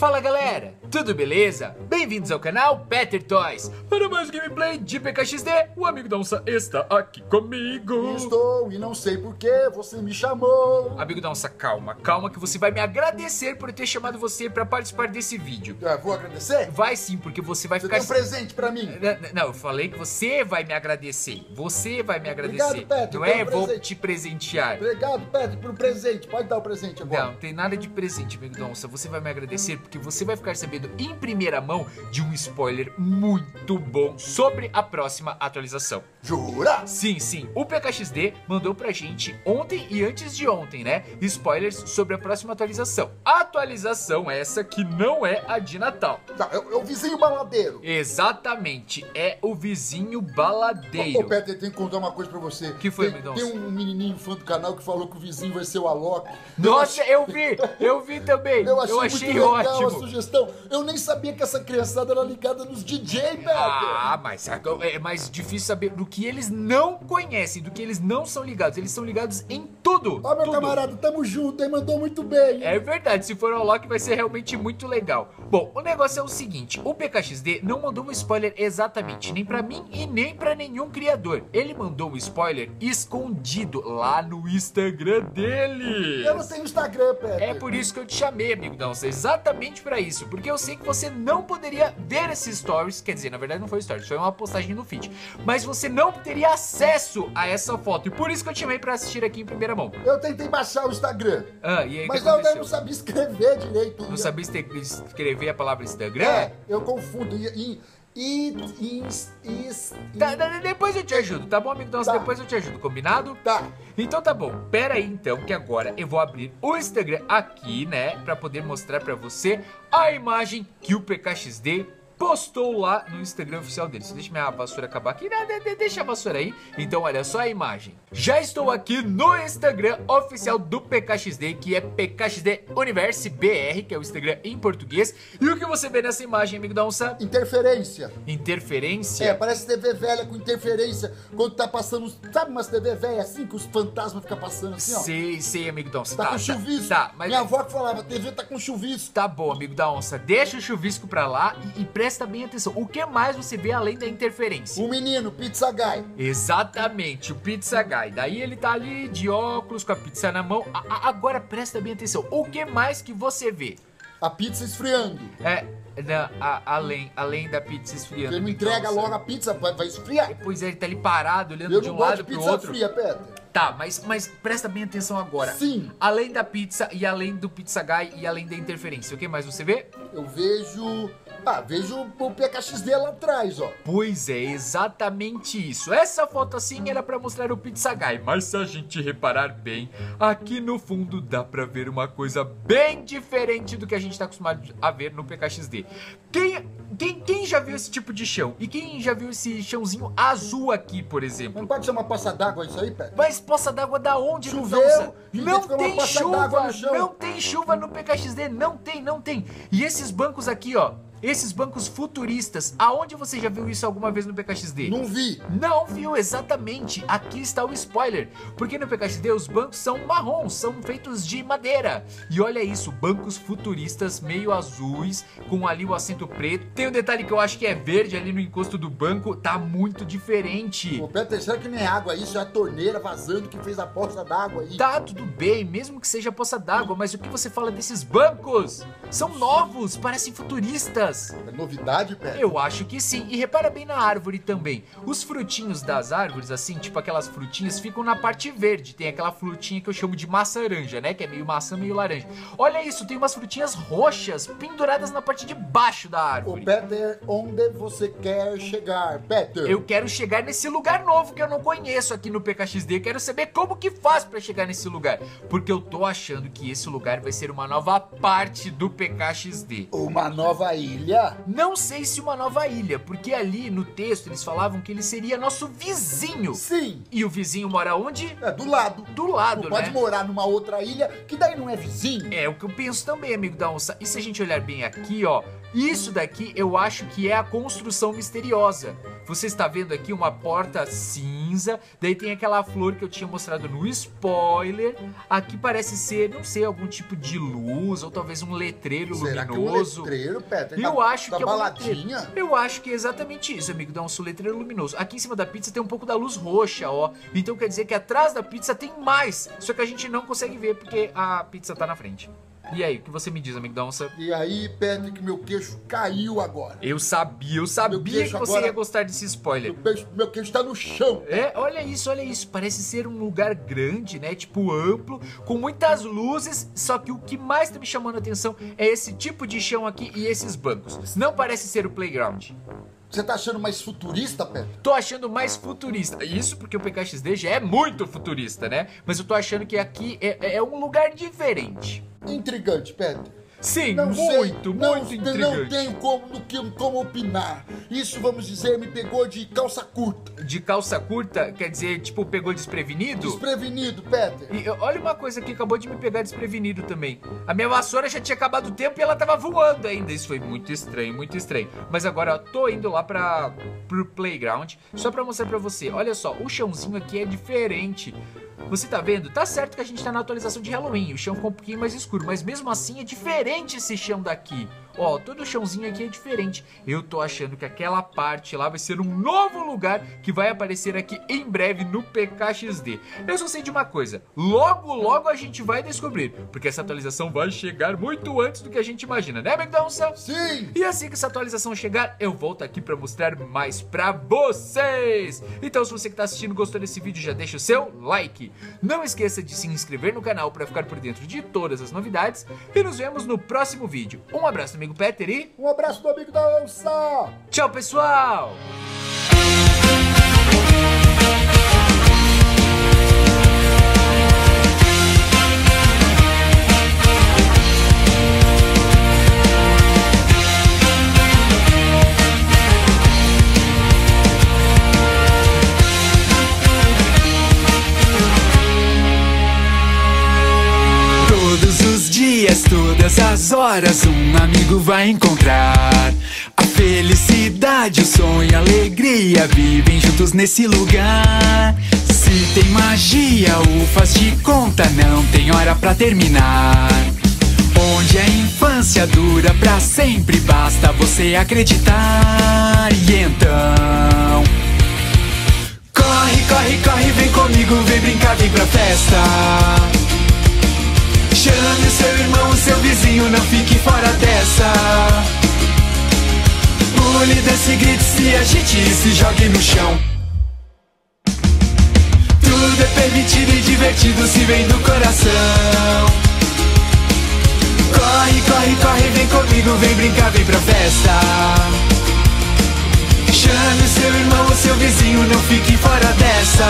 Fala galera, tudo beleza? Bem-vindos ao canal Peter Toys. Para mais gameplay de PKXD, o amigo da onça está aqui comigo. Estou e não sei por que você me chamou. Amigo da onça, calma que você vai me agradecer por ter chamado você para participar desse vídeo. Vou agradecer? Vai sim, porque você vai ficar... Você tem um presente pra mim. Não, eu falei que você vai me agradecer. Você vai me agradecer. Obrigado, Peter, não tem é um vou presente. te presentear. Obrigado, Pedro, pelo presente. Pode dar o presente agora. Não tem nada de presente, amigo da onça. Você vai me agradecer porque você vai ficar sabendo em primeira mão de um spoiler muito bom sobre a próxima atualização. Jura? Sim, o PKXD mandou pra gente ontem e antes de ontem, né? Spoilers sobre a próxima atualização. A atualização essa que não é a de Natal. Tá, é o vizinho baladeiro. Exatamente, é o vizinho baladeiro. Ô, Peter, tem que contar uma coisa pra você. Que foi, tem, amigão? tem um menininho fã do canal que falou que o vizinho vai ser o Alok. Nossa, eu vi também. Eu achei muito legal ótimo. a sugestão. Eu nem sabia que essa criançada era ligada nos DJ, Peter. Ah, mas é mais difícil saber do que eles não conhecem, do que eles não são ligados. Eles são ligados em tudo. Ó, meu tudo. camarada, tamo junto, hein? Mandou muito bem. É verdade, se for o Alok vai ser realmente muito legal. Bom, o negócio é o seguinte, o PKXD não mandou um spoiler exatamente, nem pra mim e nem pra nenhum criador. Ele mandou um spoiler escondido lá no Instagram dele. Eu não tenho Instagram, Peter. É por isso que eu te chamei, amigo da onça, exatamente pra isso, porque eu sei que você não poderia ver esses stories, quer dizer, na verdade não foi stories, foi uma postagem no feed, mas você não teria acesso a essa foto, e por isso que eu te chamei pra assistir aqui em primeira mão. Eu tentei baixar o Instagram. Ah, e aí, Mas o que aconteceu? eu não sabia escrever direito. Não sabia escrever a palavra Instagram? É, eu confundo. Depois eu te ajudo, tá bom, amigo? Então, Tá. depois eu te ajudo, combinado? Tá. Então tá bom, pera aí então, que agora eu vou abrir o Instagram aqui, né? Pra poder mostrar pra você a imagem que o PKXD postou lá no Instagram oficial dele. Deixa minha vassoura acabar aqui. Deixa a vassoura aí. Então olha só a imagem. Já estou aqui no Instagram oficial do PKXD, que é PKXD Universe BR, que é o Instagram em português. E o que você vê nessa imagem, amigo da onça? Interferência. Interferência? É, parece TV velha com interferência. Quando tá passando, sabe umas TV velha assim, que os fantasmas ficam passando assim, ó. Sei, amigo da onça. Tá com chuvisco. Tá, mas... Minha avó que falava, a TV tá com chuvisco. Tá bom, amigo da onça. Deixa o chuvisco pra lá e presta bem atenção. O que mais você vê além da interferência? O menino, Pizza Guy. Exatamente, o Pizza Guy. Daí ele tá ali de óculos com a pizza na mão. Agora presta bem atenção. O que mais que você vê? A pizza esfriando. Além da pizza esfriando. Ele não entrega Nossa. logo a pizza, vai esfriar. Pois é, ele tá ali parado, olhando Eu de não um gosto lado de pro pizza outro. fria, Peter. Tá, mas presta bem atenção agora. Sim. Além da pizza e além do Pizza Guy e além da interferência, o que mais você vê? Eu vejo o PKXD lá atrás, ó. Pois é, exatamente isso. Essa foto assim era pra mostrar o Pizza Guy, mas se a gente reparar bem, aqui no fundo dá pra ver uma coisa bem diferente do que a gente tá acostumado a ver no PKXD. Quem já viu esse tipo de chão? E quem já viu esse chãozinho azul aqui, por exemplo? Não pode ser uma poça d'água isso aí, Peter? Mas poça d'água da onde? Choveu, Não ficou uma tem poça d'água chuva, no chão. não tem chuva no PKXD, não tem. E esses bancos aqui, ó, esses bancos futuristas, aonde você já viu isso alguma vez no PKXD? Não vi. Não viu, exatamente. Aqui está o spoiler. Porque no PKXD os bancos são marrons, são feitos de madeira. E olha isso, bancos futuristas meio azuis, com ali o assento preto. Tem um detalhe que eu acho que é verde ali no encosto do banco, tá muito diferente. Ô, Peter, será que nem água isso? É a torneira vazando que fez a poça d'água aí. Tá, tudo bem, mesmo que seja poça d'água, mas o que você fala desses bancos? São novos, parecem futuristas. É novidade, Peter? Eu acho que sim, e repara bem na árvore também. Os frutinhos das árvores, assim, tipo aquelas frutinhas, ficam na parte verde. Tem aquela frutinha que eu chamo de maçã-laranja, né? Que é meio maçã, meio laranja. Olha isso, tem umas frutinhas roxas penduradas na parte de baixo da Ô, árvore. Peter, onde você quer chegar, Peter? Eu quero chegar nesse lugar novo que eu não conheço aqui no PKXD. Quero saber como que faz pra chegar nesse lugar. Porque eu tô achando que esse lugar vai ser uma nova parte do PKXD. Uma nova ilha? Não sei se uma nova ilha, porque ali no texto eles falavam que ele seria nosso vizinho. Sim. E o vizinho mora onde? É, do lado. Do lado, Não né? pode morar numa outra ilha, que daí não é vizinho. É o que eu penso também, amigo da onça. E se a gente olhar bem aqui, ó, isso daqui eu acho que é a construção misteriosa. Você está vendo aqui uma porta cinza cinza. Daí tem aquela flor que eu tinha mostrado no spoiler. Aqui parece ser, não sei, algum tipo de luz ou talvez um letreiro Será luminoso. Que é um letreiro, Peter? Eu acho que é um baladinha? letreiro. Eu acho que é exatamente isso, amigo. Dá um letreiro luminoso. Aqui em cima da pizza tem um pouco da luz roxa, ó. Então quer dizer que atrás da pizza tem mais. Só que a gente não consegue ver porque a pizza tá na frente. E aí, o que você me diz, amigo da onça? E aí, Patrick, meu queixo caiu agora. Eu sabia que você ia gostar desse spoiler. Meu queixo tá no chão. É, olha isso. Parece ser um lugar grande, né? Tipo, amplo, com muitas luzes. Só que o que mais tá me chamando a atenção é esse tipo de chão aqui e esses bancos. Não parece ser o playground. Você tá achando mais futurista, Pedro? Tô achando mais futurista. Isso porque o PKXD já é muito futurista, né? Mas eu tô achando que aqui é um lugar diferente. Intrigante, Pedro. Sim, não muito intrigante. Não tenho como opinar. Isso, vamos dizer, me pegou de calça curta. De calça curta? Quer dizer, tipo, pegou desprevenido? Desprevenido, Peter. E olha uma coisa que acabou de me pegar desprevenido também. A minha vassoura já tinha acabado o tempo e ela tava voando ainda. Isso foi muito estranho. Mas agora, ó, tô indo lá pro playground só pra mostrar pra você. Olha só, o chãozinho aqui é diferente. Você tá vendo? Tá certo que a gente tá na atualização de Halloween, o chão ficou um pouquinho mais escuro, mas mesmo assim é diferente esse chão daqui. Ó, todo o chãozinho aqui é diferente. Eu tô achando que aquela parte lá vai ser um novo lugar que vai aparecer aqui em breve no PKXD. Eu só sei de uma coisa, logo a gente vai descobrir, porque essa atualização vai chegar muito antes do que a gente imagina, né, amigo da onça? Sim! E assim que essa atualização chegar, eu volto aqui pra mostrar mais pra vocês. Então, se você que tá assistindo gostou desse vídeo, já deixa o seu like. Não esqueça de se inscrever no canal pra ficar por dentro de todas as novidades. E nos vemos no próximo vídeo. Um abraço, amigo Peter, e um abraço do amigo da onça. Tchau, pessoal! Todas as horas um amigo vai encontrar a felicidade, o sonho, a alegria vivem juntos nesse lugar. Se tem magia, o faz de conta, não tem hora pra terminar. Onde a infância dura pra sempre, basta você acreditar. E então corre, vem comigo, vem brincar, vem pra festa. Chame o seu irmão, o seu vizinho, não fique fora dessa. Pule, dance, grite, se agite e se jogue no chão. Tudo é permitido e divertido se vem do coração. Corre, vem comigo, vem brincar, vem pra festa. Chame o seu irmão, o seu vizinho, não fique fora dessa.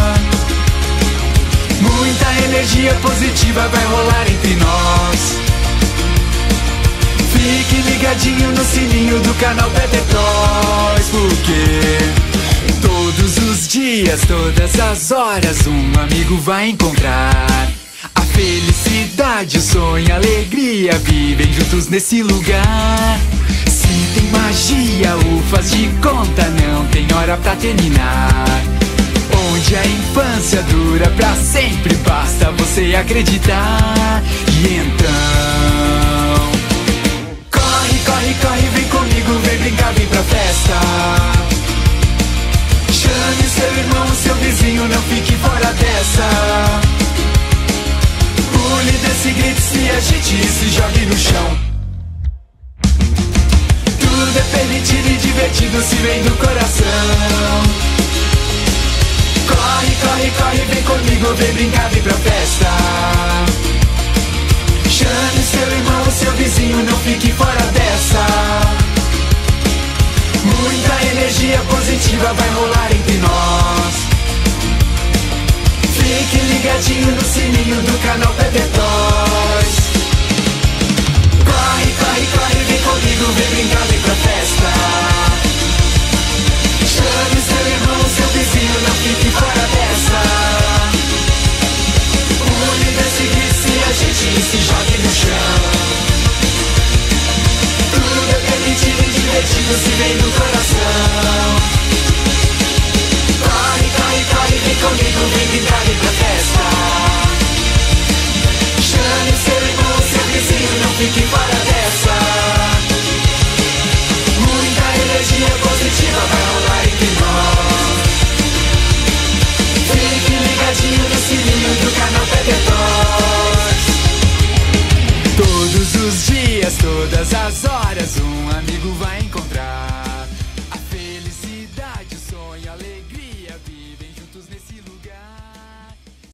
Muita energia positiva vai rolar entre nós. Fique ligadinho no sininho do canal Peter Toys, porque todos os dias, todas as horas um amigo vai encontrar a felicidade, o sonho, a alegria vivem juntos nesse lugar. Se tem magia, o faz de conta, não tem hora pra terminar. Onde a infância dura pra sempre, basta você acreditar. E então corre, vem comigo, vem brincar, vem pra festa. Chame seu irmão, seu vizinho, não fique fora dessa. Pule, dance, grite, se agite e se jogue no chão. Tudo é permitido e divertido se vem do coração. Corre, vem comigo, vem brincar, vem pra festa. Chame seu irmão, seu vizinho, não fique fora dessa. Muita energia positiva vai rolar entre nós. Fique ligadinho no sininho do canal Peter Toys.